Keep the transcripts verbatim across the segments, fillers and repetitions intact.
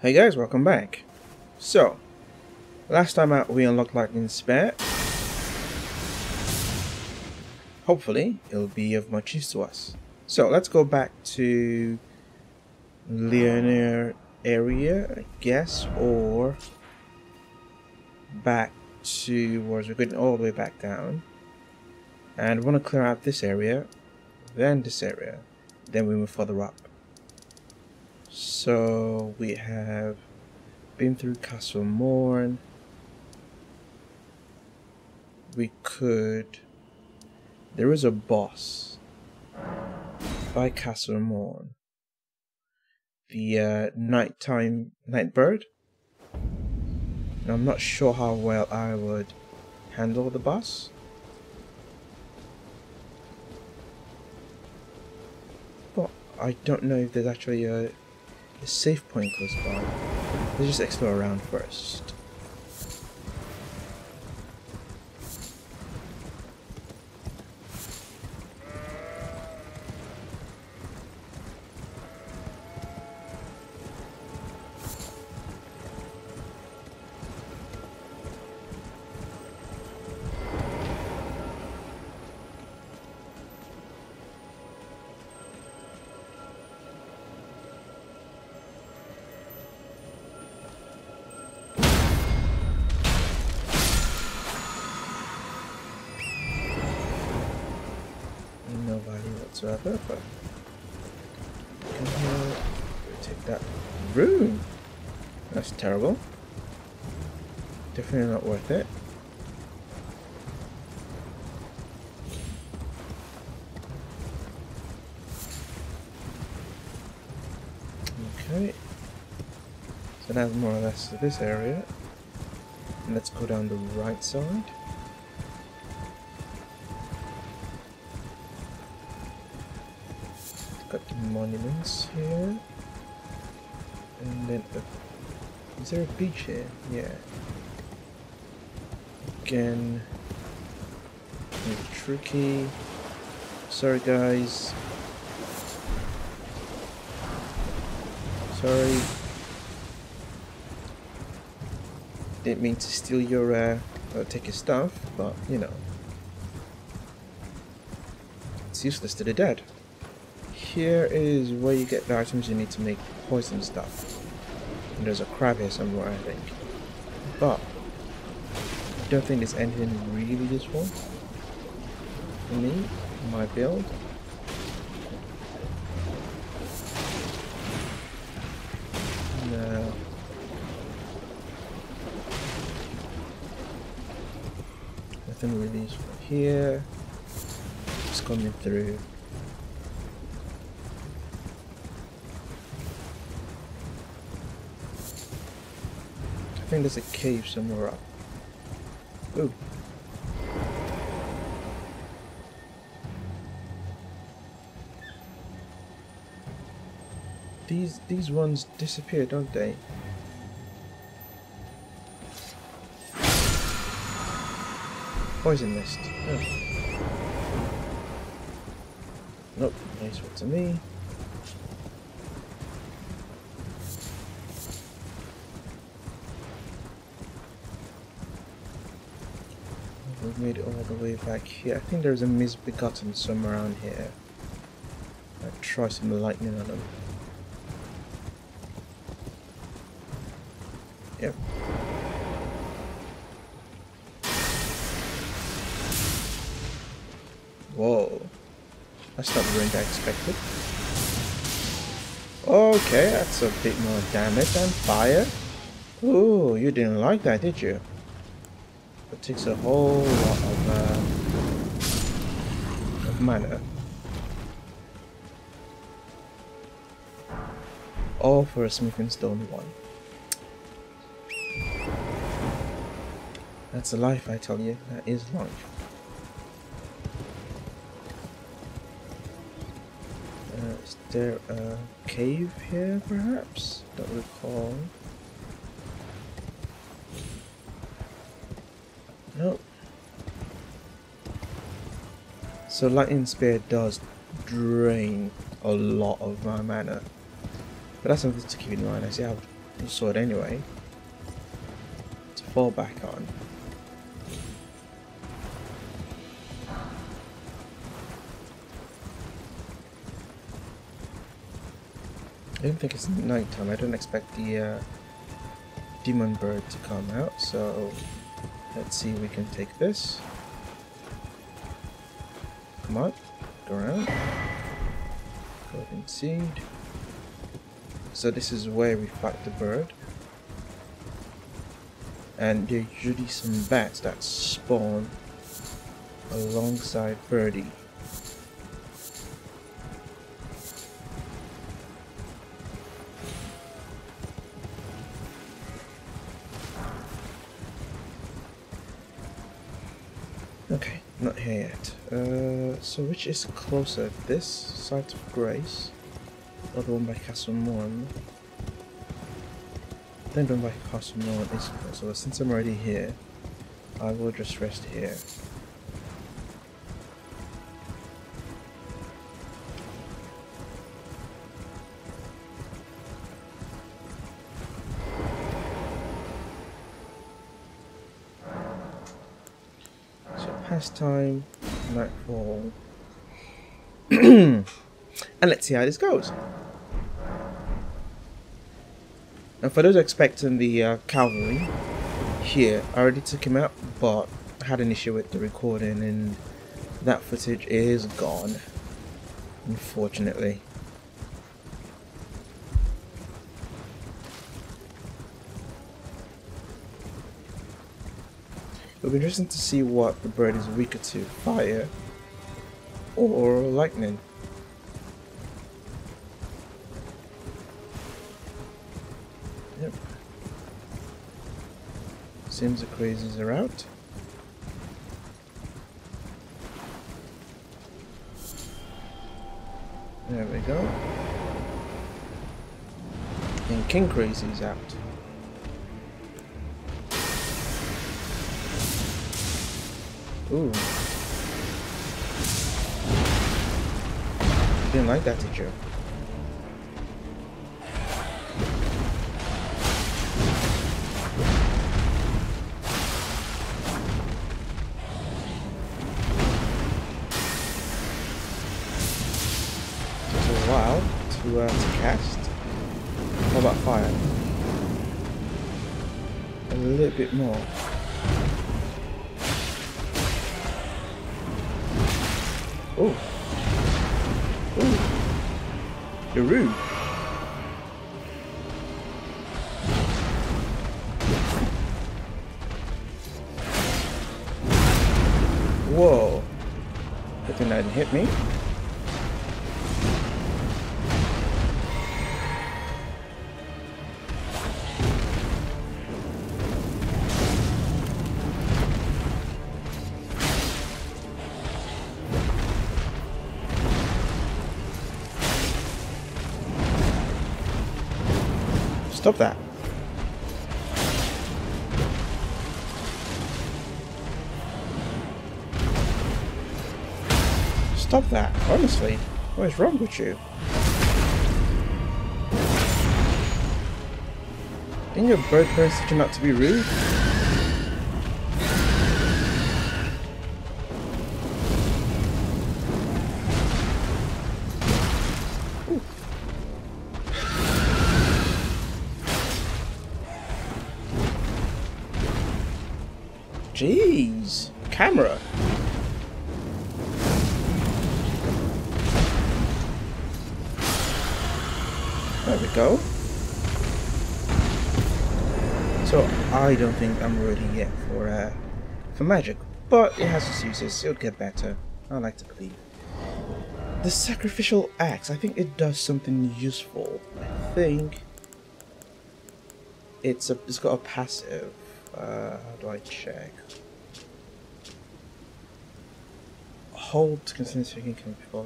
Hey guys, welcome back. So, last time out we unlocked Lightning Spear. Hopefully, it'll be of much use to us. So, let's go back to Linear area, I guess, or back to where we're going all the way back down. And we want to clear out this area, then this area, then we move further up. So, we have been through Castle Morn. We could... There is a boss by Castle Morn. The uh, nighttime Nightbird. Now, I'm not sure how well I would handle the boss. But I don't know if there's actually a, a safe point close by. Let's just explore around first. No value whatsoever, but come here, take that rune. That's terrible. Definitely not worth it. Okay, so that's more or less this area. And let's go down the right side. Got the monuments here, and then uh, is there a beach here? Yeah. Again, maybe tricky. Sorry guys. Sorry. Didn't mean to steal your uh, or take your stuff, but you know, it's useless to the dead. Here is where you get the items you need to make poison stuff. And there's a crab here somewhere, I think. But I don't think there's anything really useful for me, in my build. No. Nothing really useful here. Just coming through. I think there's a cave somewhere up. Ooh. These these ones disappear, don't they? Poison mist. Oh. Nope, nice one to me. We've made it all the way back here. I think there's a misbegotten somewhere around here. I'll try some lightning on them. Yep. Whoa. That's not the range I expected. Okay, that's a bit more damage and fire. Ooh, you didn't like that, did you? It takes a whole lot of, uh, of mana. All for a smithing stone one. That's a life, I tell you. That is life. Uh, is there a cave here, perhaps? Don't recall. Nope. So Lightning Spear does drain a lot of my mana. But that's something to keep in mind. I see how sword anyway to fall back on. I don't think it's night time. I don't expect the uh, demon bird to come out, so let's see if we can take this. Come on, go around. Golden seed. So this is where we fight the bird. And there's usually some bats that spawn alongside Birdie. Okay, not here yet. Uh, so which is closer? This site of grace, or the one by Castle Morn? Then the one by Castle Morn is closer. Since I'm already here, I will just rest here. Time, nightfall, and let's see how this goes. Now, for those expecting the uh, cavalry here, I already took him out, but I had an issue with the recording, and that footage is gone, unfortunately. It'll be interesting to see what the bird is weaker to, fire or lightning. Yep. Seems the crazies are out. There we go. And King Crazy's out. Ooh. Didn't like that, did you? Takes a while to, uh, to cast. How about fire? A little bit more. Oh, oh, you're rude. Whoa, good thing that didn't hit me. Stop that. Stop that, honestly. What is wrong with you? Didn't your bird parents teach you not to be rude? Jeez, camera. There we go. So I don't think I'm ready yet for uh, for magic, but it has its uses. It'll get better. I like to believe. The sacrificial axe. I think it does something useful. I think it's a. It's got a passive. Uh, how do I check? Hold to continue speaking can before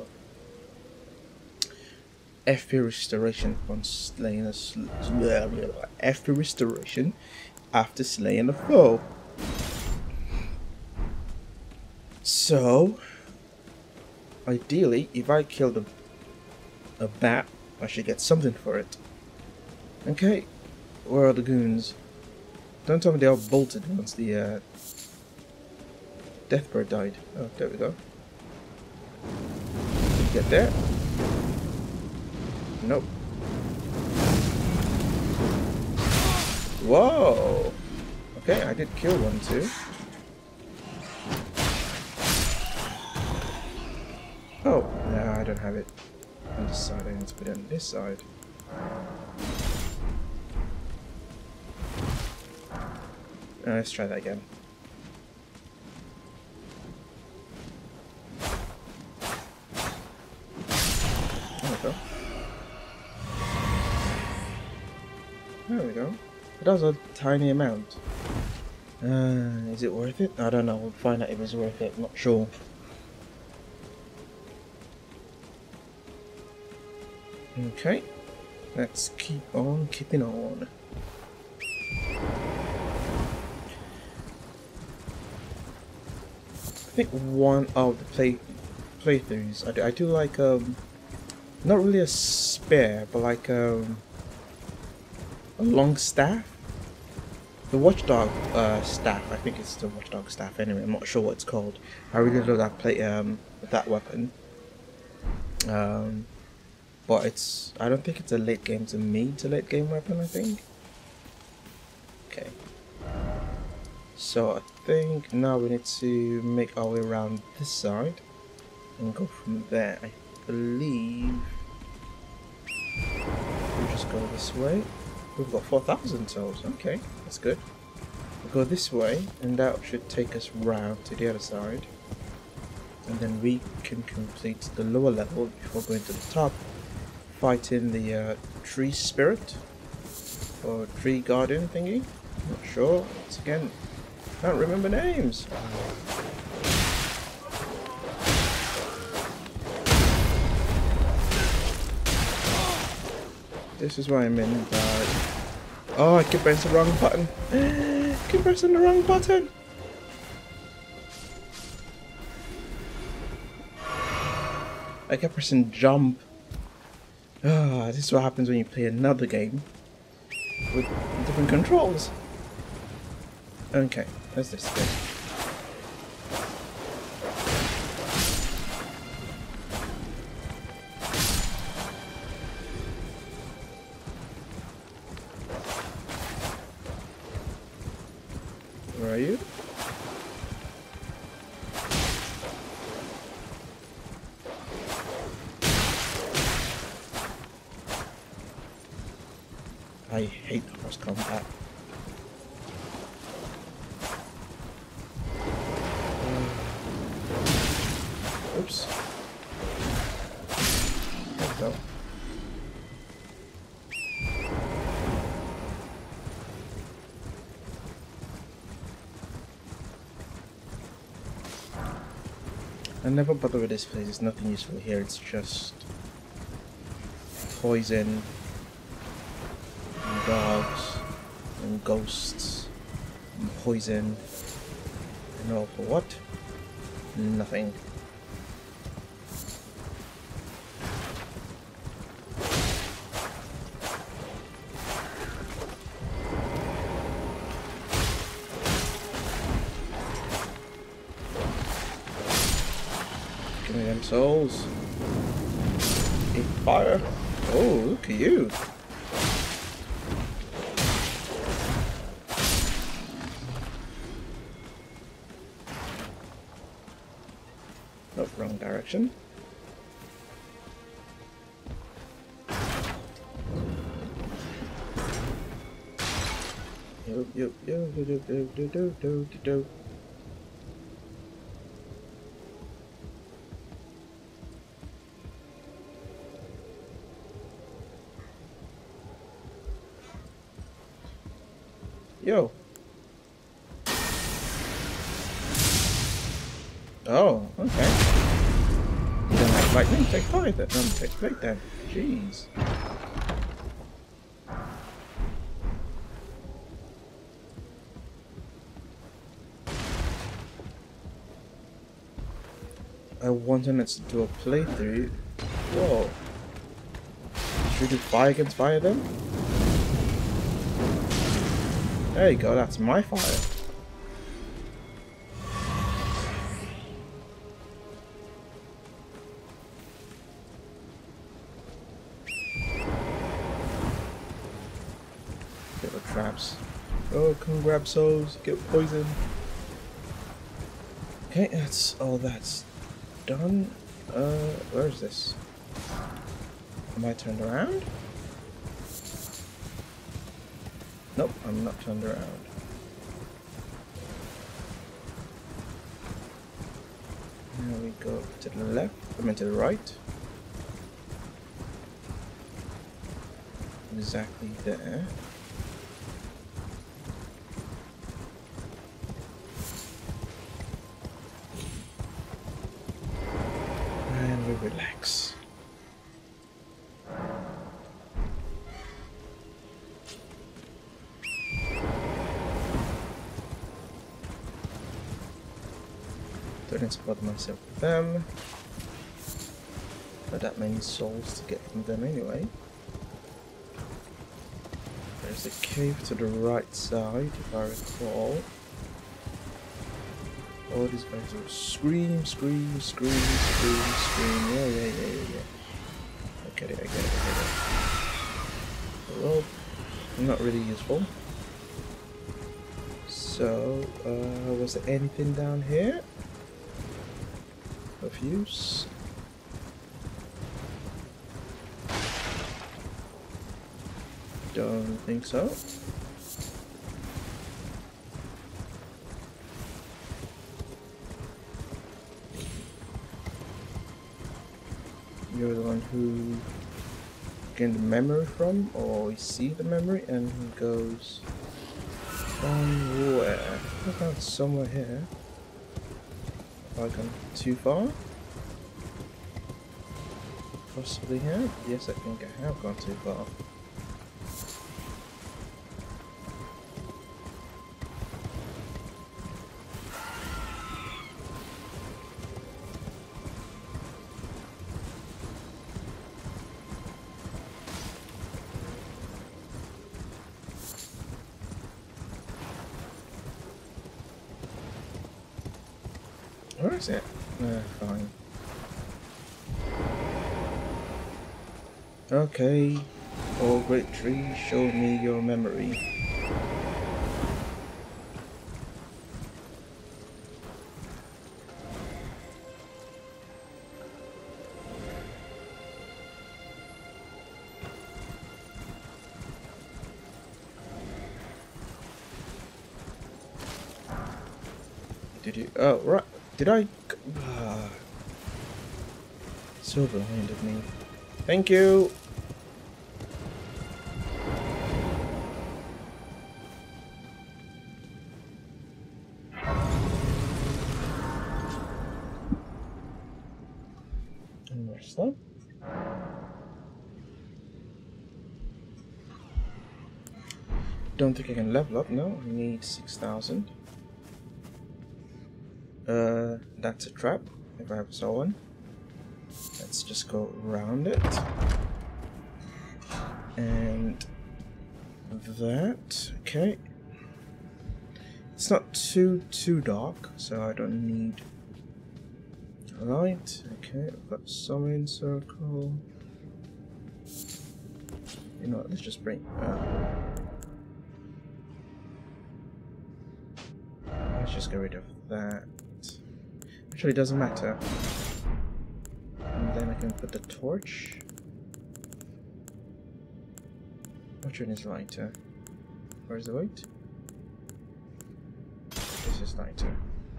F P restoration upon slaying a sl F P restoration after slaying a foe. So ideally, if I killed a, a bat, I should get something for it. Okay. Where are the goons? Don't tell me they all bolted once the uh, Deathbird died. Oh, there we go. Get there? Nope. Whoa! Okay, I did kill one too. Oh, no, I don't have it on this side. I need to put it on this side. Uh, let's try that again. There we go. There we go. That was a tiny amount. Uh, is it worth it? I don't know. We'll find out if it's worth it. I'm not sure. Okay. Let's keep on keeping on. I think one of the play playthroughs I do, I do like um not really a spear, but like um a long staff. The watchdog uh, staff. I think it's the watchdog staff. Anyway, I'm not sure what it's called. I really love that play um that weapon. Um, but it's I don't think it's a late game to me. It's a late game weapon. I think. Okay. So I think now we need to make our way around this side and go from there. I believe we'll just go this way. We've got four thousand souls. Okay, that's good. We'll go this way and that should take us round to the other side. And then we can complete the lower level before going to the top, fighting the uh, tree spirit or tree guardian thingy. Not sure. Once again, can't remember names. This is why I'm in bad. Oh, I keep pressing the wrong button. I keep pressing the wrong button. I kept pressing jump. Ah, oh, this is what happens when you play another game with different controls. Okay, let's this go. Where are you? I hate cross combat. Oops. There we go. I never bother with this place. There's nothing useful here. It's just poison, and dogs, and ghosts, and poison, and all for what? Nothing. Give me them souls. Eat fire. Oh, look at you. Nope, wrong direction. Yo, yo, yo, do, do, do, do, do, do, do. Yo. Oh, okay. You don't like lightning? Take five then. Um, take eight then. Jeez. I wanted us to do a playthrough. Whoa. Should we do fire against fire then? There you go, that's my fire. Little traps. Oh, come grab souls, get poisoned. Okay, that's all that's done. Uh, where is this? Am I turned around? Nope, I'm not turned around. Now we go to the left, I mean to the right. Exactly there. And we relax. Don't spot myself with them. Not that many souls to get from them anyway. There's a cave to the right side, if I recall. All these guys will scream, scream, scream, scream, scream. Yeah, yeah, yeah, yeah, yeah. I get it, I get it, I get it. Well, not really useful. So, uh, was there anything down here of use? Don't think so. You're the one who gained the memory from, or you see the memory and he goes from where? I found somewhere here. Have I gone too far? Possibly here? Yes, I think I have gone too far. Where is it? Uh, fine. Okay. Oh, great tree, show me your memory. Did you? Oh, right. Did I? Uh, so behind of me. Thank you. And more stuff. Don't think I can level up. No, I need six thousand. Uh, that's a trap. If I ever saw one. Let's just go around it. And that, okay. It's not too, too dark, so I don't need light. Okay, I've got summon circle. You know what, let's just bring, uh, let's just get rid of that. Actually, it doesn't matter. And then I can put the torch. Which one is lighter? Where's the weight? This is lighter.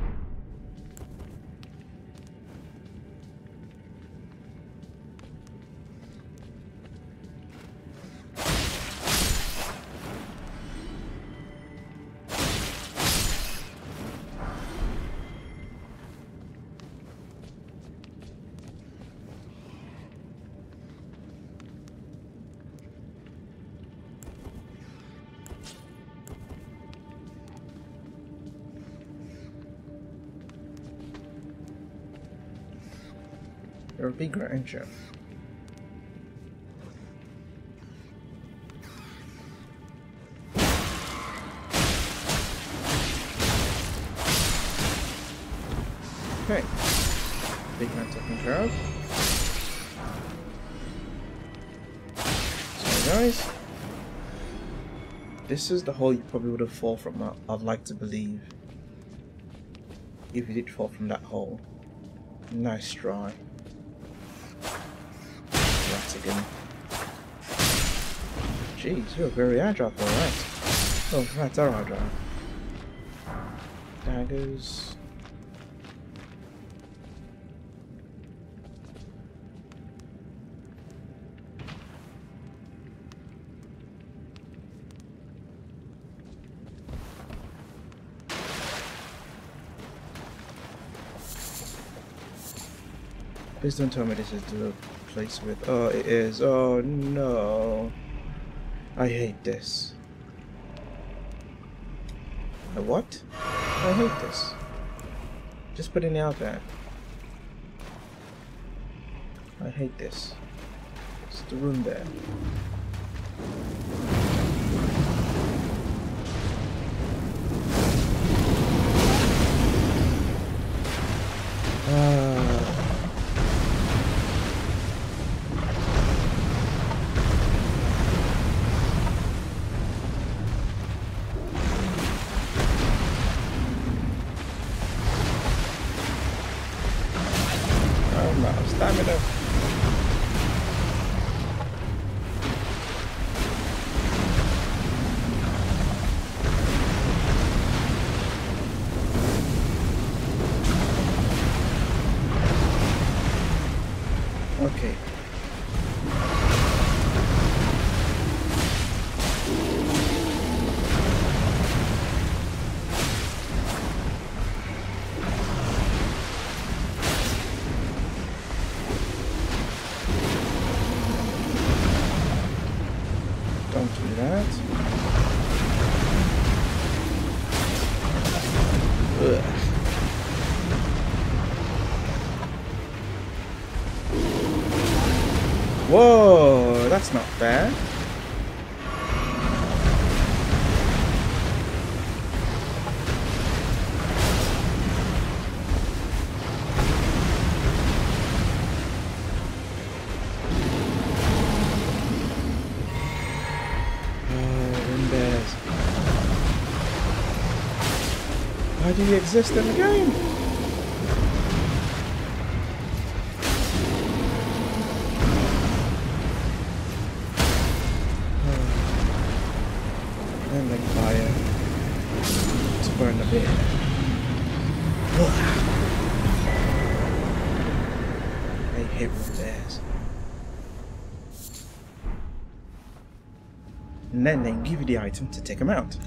You're a big ranger. Okay. Big man taken care of. So guys, this is the hole you probably would have fallen from. uh, I'd like to believe. If you did fall from that hole. Nice try. Once again. Jeez, you're very agile for that. Oh, rats are agile. Daggers. Please don't tell me this is the place with. Oh, it is. Oh no. I hate this. A what? I hate this. Just putting it out there. I hate this. It's the room there. Ah. Stamina. Okay. Don't do that. Ugh. Whoa, that's not fair. Why do you exist in the game? And like fire. Let's burn a bit. I hate Runebears. And then they give you the item to take them out.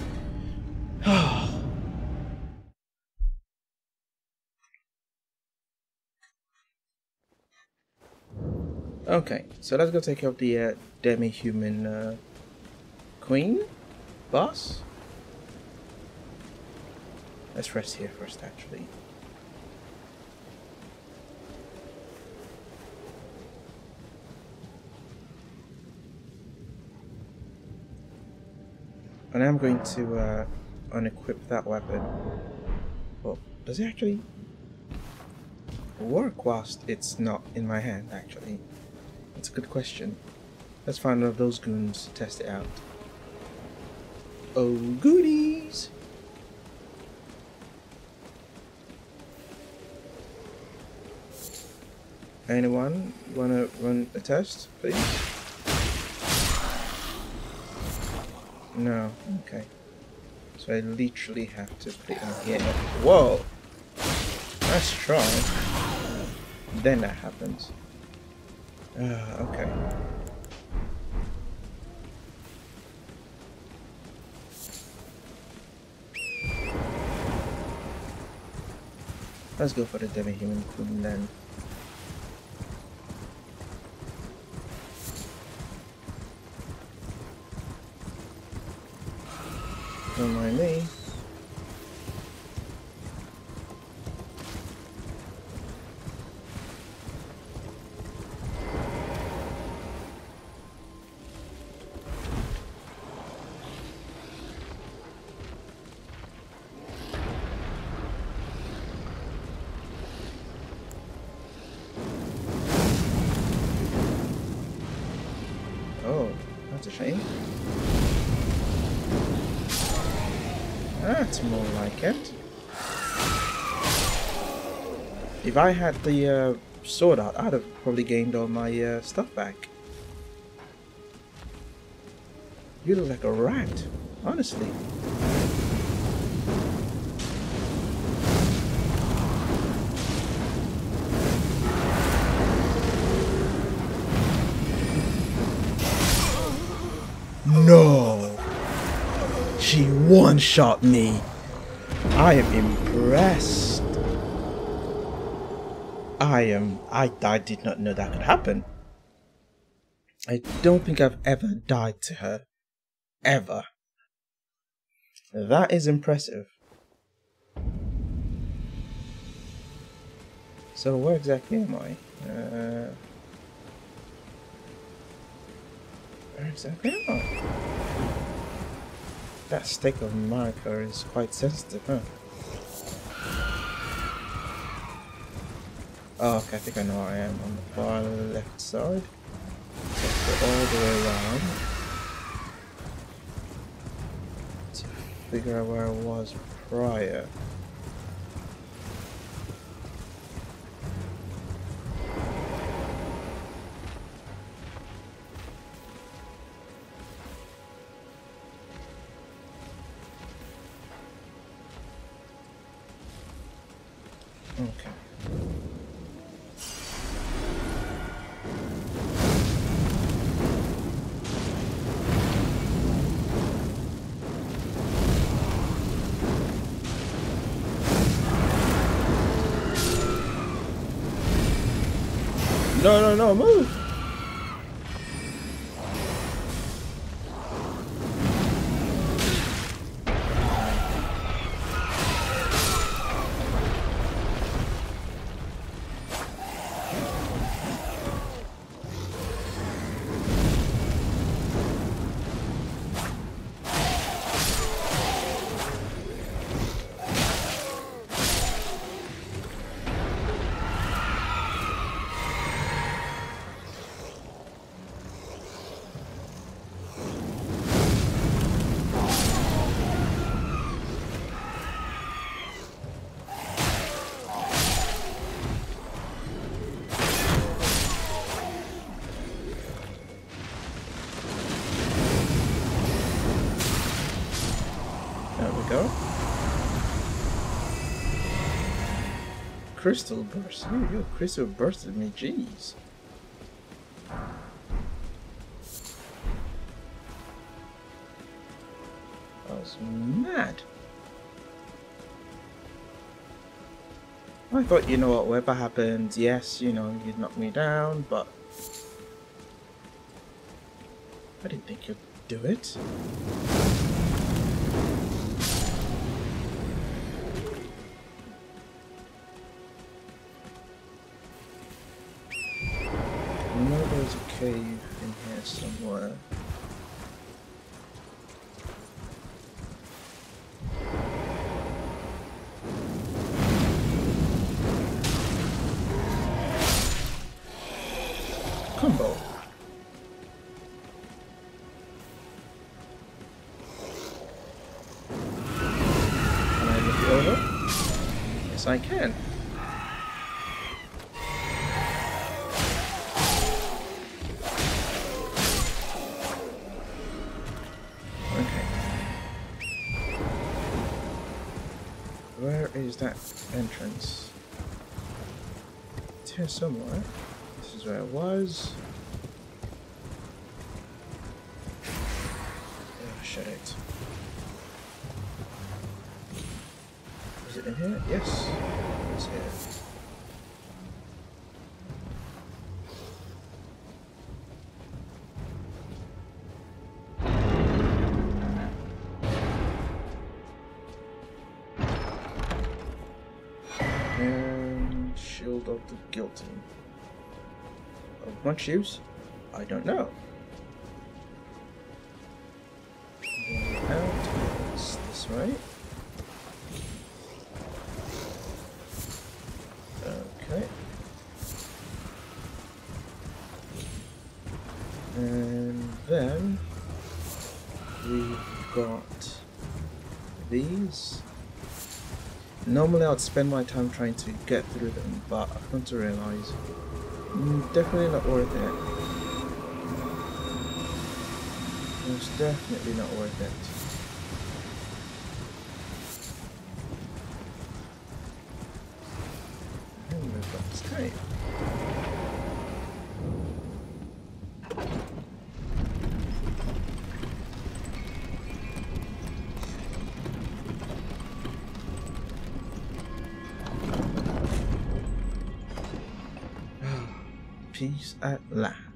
Okay, so let's go take care of the uh, Demi-Human uh, Queen? Boss? Let's rest here first, actually. And I'm going to uh, unequip that weapon. Well, does it actually work whilst it's not in my hand, actually? That's a good question. Let's find one of those goons to test it out. Oh, goodies! Anyone wanna run a test, please? No, okay. So I literally have to put it in here. Whoa! Let's try. Then that happens. Uh, okay. Let's go for the Demi-Human Queen then. Don't mind me. That's more like it. If I had the uh, sword out, I'd have probably gained all my uh, stuff back. You look like a rat, honestly. No! She one-shot me! I am impressed. I am... I, I did not know that could happen. I don't think I've ever died to her. Ever. That is impressive. So where exactly am I? Uh, where exactly am I? That stick of marker is quite sensitive, huh? Oh, okay, I think I know where I am. On the far left side. Let's go all the way around to figure out where I was prior. Okay. No, no, no, move! Go. Crystal burst. You, you crystal bursted me, jeez. I was mad. I thought, you know what, whatever happens, yes, you know, you'd knock me down, but I didn't think you'd do it. I know there's a cave in here somewhere. Combo. Can I look it over? Yes, I can. Where is that entrance? It's here somewhere. This is where it was. Oh, shit. Is it in here? Yes. It's here. And Shield of the Guilty. Of much use? I don't know. Going out, it's this way. Okay. And then we've got these. Normally I'd spend my time trying to get through them, but I've come to realise mm, definitely not worth it. It's definitely not worth it. And we've got this cave. Peace at last.